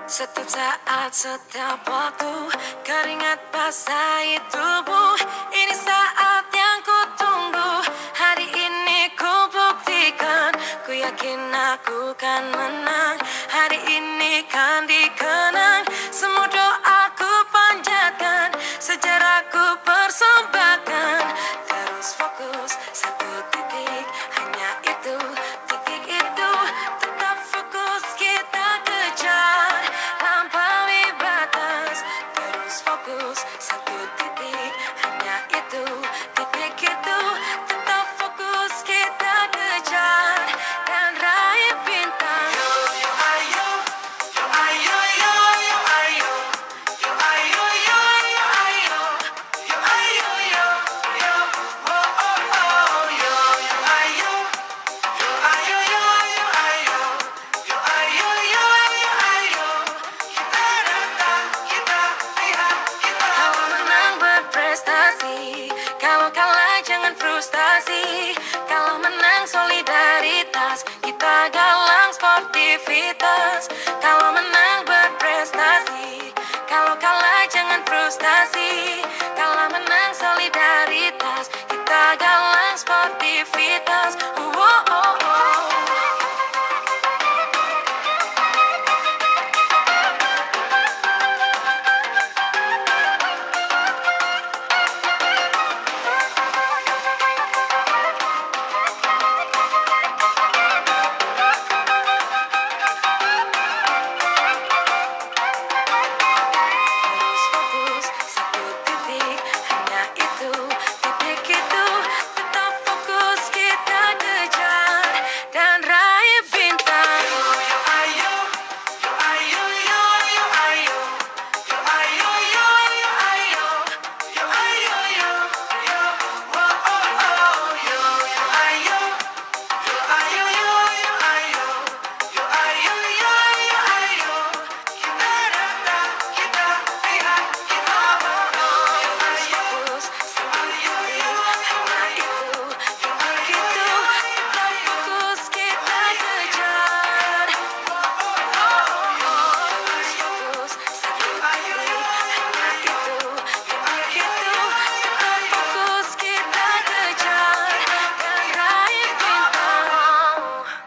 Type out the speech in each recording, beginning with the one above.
Setiap saat, setiap waktu, keringat basahi tubuh. Ini saat yang ku tunggu. Hari ini ku buktikan, ku yakin aku kan menang. Hari ini kan dikenang, semua doaku panjatkan, sejarahku persembahkan. Terus fokus, satu titik, hanya itu, titik itu. Tetap fokus, kita kejar, lampaui batas. Terus fokus, satu titik, hanya itu, titik itu. Tetap fokus, kita kejar, dan raih bintang. Yo yo ayo, yo ayo yo yo ayo, yo ayo yo yo ayo, yo ayo yo yo, oh oh oh, yo yo ayo, yo ayo yo yo ayo, yo ayo yo yo ayo. Kita datang, kita lihat, kita. Kalau menang berprestasi, kalau kalah jangan frustasi. Kalau menang solidaritas, kita galang sportivitas. Kalau menang berprestasi, kalau kalah jangan frustasi. Kalau menang solidaritas, kita galang sportivitas. Oh, oh, oh. Terus fokus, satu titik, hanya itu, titik itu. Tetap fokus, kita kejar, dan raih bintang. Yo yo ayo, yo ayo yo yo ayo, yo ayo yo yo ayo, yo ayo yo yo, oh oh oh, yo yo ayo, yo ayo yo yo ayo, yo ayo yo yo ayo. Kita datang, kita lihat, kita terus fokus, satu titik, hanya itu, titik itu. Tetap fokus, kita kejar. Terus fokus, satu titik, hanya itu, titik itu. Tetap fokus, kita kejar, dan raih bintang.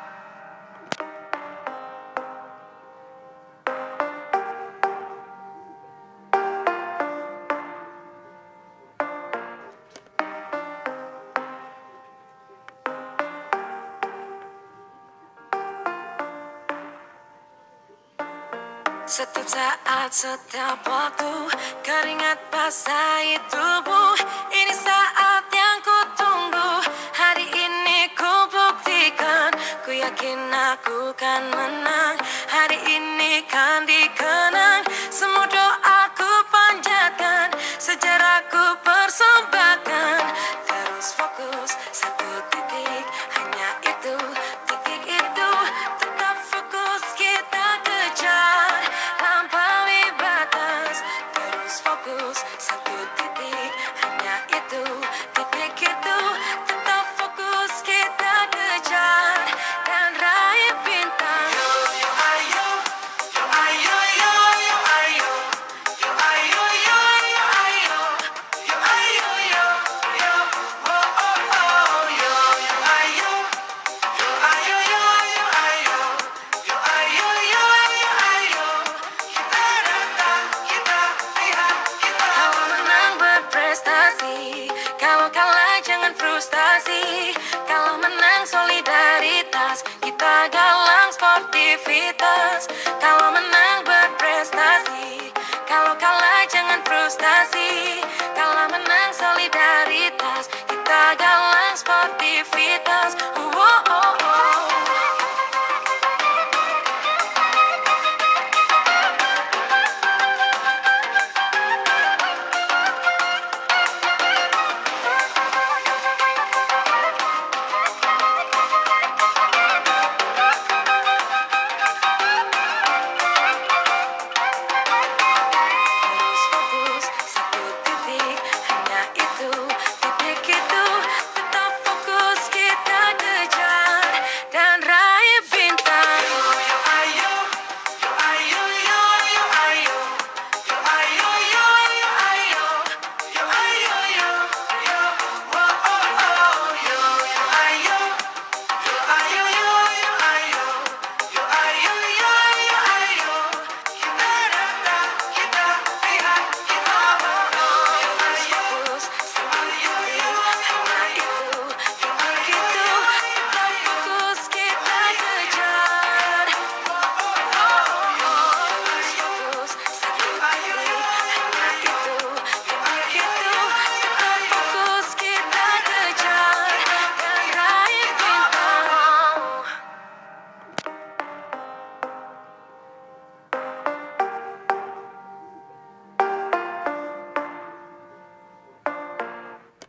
Setiap saat, setiap waktu, keringat basahi tubuh. Ini saat yang ku tunggu. Hari ini ku buktikan, ku yakin aku kan menang. Hari ini kan dikenang, semua doaku panjatkan, sejarahku persembahkan. Terus fokus, satu titik, hanya itu, titik itu. Tetap fokus, kita kejar, lampaui batas. Terus fokus, satu titik, hanya itu, titik itu. Tetap fokus, kita kejar, dan raih bintang. Yo yo ayo, yo ayo yo yo ayo, yo ayo yo yo ayo, yo ayo yo yo, oh oh oh, yo yo ayo, yo ayo yo yo ayo, yo ayo yo yo ayo. Kita datang, kita lihat, kita. Kalau menang berprestasi, kalau kalah jangan frustasi. Kalau menang solidaritas, kita galang sportivitas. Kalau menang berprestasi, kalau kalah jangan frustasi. Kalau menang solidaritas, kita galang sportivitas. Oh, oh, oh, oh. Terus fokus, satu titik, hanya itu, titik itu. Tetap fokus, kita kejar,